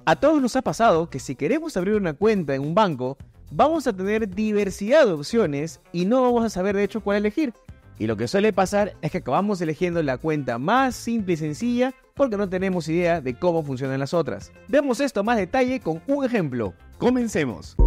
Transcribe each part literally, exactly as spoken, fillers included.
A todos nos ha pasado que si queremos abrir una cuenta en un banco, vamos a tener diversidad de opciones y no vamos a saber de hecho cuál elegir. Y lo que suele pasar es que acabamos eligiendo la cuenta más simple y sencilla porque no tenemos idea de cómo funcionan las otras. Veamos esto a más detalle con un ejemplo. Comencemos.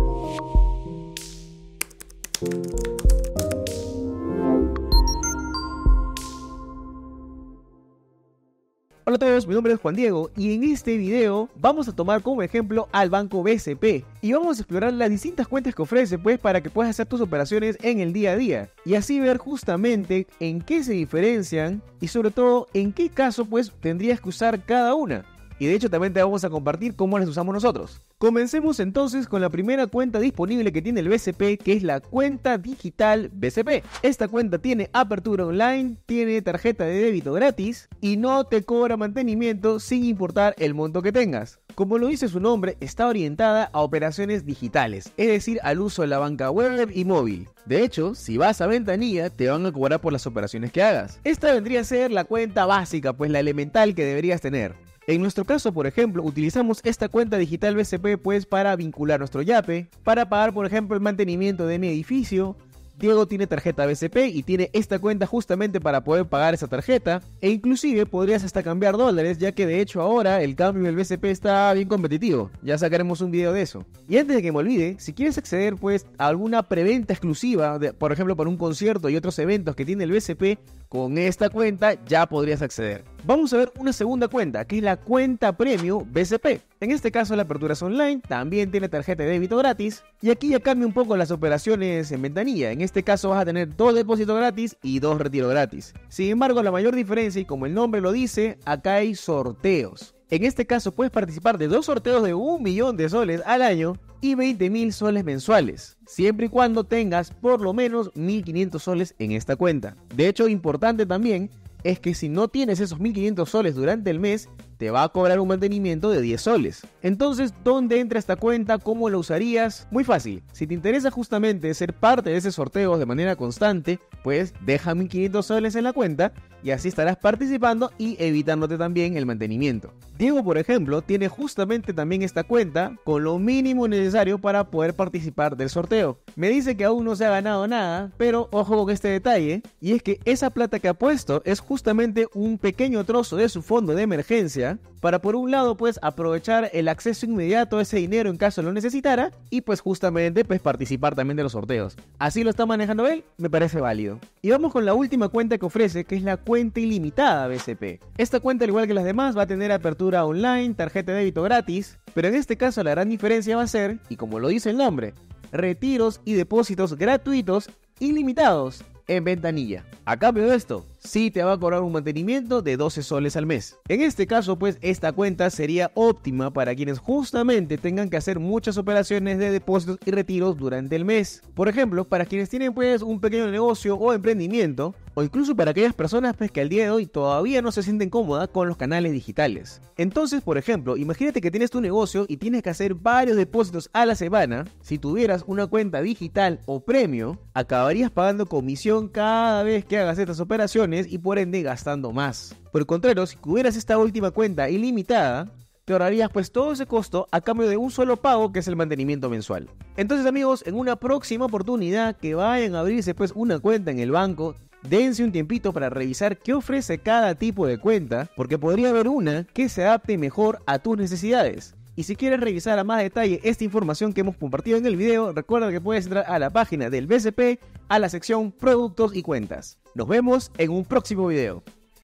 Hola a todos, mi nombre es Juan Diego y en este video vamos a tomar como ejemplo al banco B C P y vamos a explorar las distintas cuentas que ofrece pues para que puedas hacer tus operaciones en el día a día y así ver justamente en qué se diferencian y sobre todo en qué caso pues tendrías que usar cada una. Y de hecho también te vamos a compartir cómo las usamos nosotros. Comencemos entonces con la primera cuenta disponible que tiene el B C P, que es la cuenta digital B C P. Esta cuenta tiene apertura online, tiene tarjeta de débito gratis y no te cobra mantenimiento sin importar el monto que tengas. Como lo dice su nombre, está orientada a operaciones digitales, es decir, al uso de la banca web y móvil. De hecho, si vas a Ventanilla, te van a cobrar por las operaciones que hagas. Esta vendría a ser la cuenta básica, pues la elemental que deberías tener. En nuestro caso, por ejemplo, utilizamos esta cuenta digital B C P pues para vincular nuestro Yape, para pagar por ejemplo el mantenimiento de mi edificio. Diego tiene tarjeta B C P y tiene esta cuenta justamente para poder pagar esa tarjeta e inclusive podrías hasta cambiar dólares, ya que de hecho ahora el cambio del B C P está bien competitivo, ya sacaremos un video de eso. Y antes de que me olvide, si quieres acceder pues a alguna preventa exclusiva, de, por ejemplo para un concierto y otros eventos que tiene el B C P, con esta cuenta ya podrías acceder. Vamos a ver una segunda cuenta, que es la cuenta Premium B C P. En este caso la apertura es online, también tiene tarjeta de débito gratis y aquí ya cambia un poco las operaciones en Ventanilla. En este caso vas a tener dos depósitos gratis y dos retiros gratis. Sin embargo, la mayor diferencia, y como el nombre lo dice, acá hay sorteos. En este caso puedes participar de dos sorteos de un millón de soles al año y veinte mil soles mensuales, siempre y cuando tengas por lo menos mil quinientos soles en esta cuenta. De hecho, importante también es que si no tienes esos mil quinientos soles durante el mes, te va a cobrar un mantenimiento de diez soles. Entonces, ¿dónde entra esta cuenta? ¿Cómo la usarías? Muy fácil. Si te interesa justamente ser parte de ese sorteo de manera constante, pues deja mil quinientos soles en la cuenta y así estarás participando y evitándote también el mantenimiento. Diego, por ejemplo, tiene justamente también esta cuenta con lo mínimo necesario para poder participar del sorteo. Me dice que aún no se ha ganado nada, pero ojo con este detalle, y es que esa plata que ha puesto es justamente un pequeño trozo de su fondo de emergencia para por un lado pues aprovechar el acceso inmediato a ese dinero en caso lo necesitara y pues justamente pues participar también de los sorteos. Así lo está manejando él, me parece válido. Y vamos con la última cuenta que ofrece, que es la cuenta ilimitada B C P. Esta cuenta, al igual que las demás, va a tener apertura online, tarjeta de débito gratis, pero en este caso la gran diferencia va a ser, y como lo dice el nombre, retiros y depósitos gratuitos ilimitados en Ventanilla. A cambio de esto, sí te va a cobrar un mantenimiento de doce soles al mes. En este caso, pues esta cuenta sería óptima para quienes justamente tengan que hacer muchas operaciones de depósitos y retiros durante el mes. Por ejemplo, para quienes tienen pues un pequeño negocio o emprendimiento, o incluso para aquellas personas pues que al día de hoy todavía no se sienten cómodas con los canales digitales. Entonces, por ejemplo, imagínate que tienes tu negocio y tienes que hacer varios depósitos a la semana. Si tuvieras una cuenta digital o premium, acabarías pagando comisión cada vez que hagas estas operaciones y por ende gastando más. Por el contrario, si tuvieras esta última cuenta ilimitada, te ahorrarías pues todo ese costo a cambio de un solo pago, que es el mantenimiento mensual. Entonces, amigos, en una próxima oportunidad que vayan a abrirse pues una cuenta en el banco, dense un tiempito para revisar qué ofrece cada tipo de cuenta, porque podría haber una que se adapte mejor a tus necesidades. Y si quieres revisar a más detalle esta información que hemos compartido en el video, recuerda que puedes entrar a la página del B C P, a la sección Productos y Cuentas. Nos vemos en un próximo video.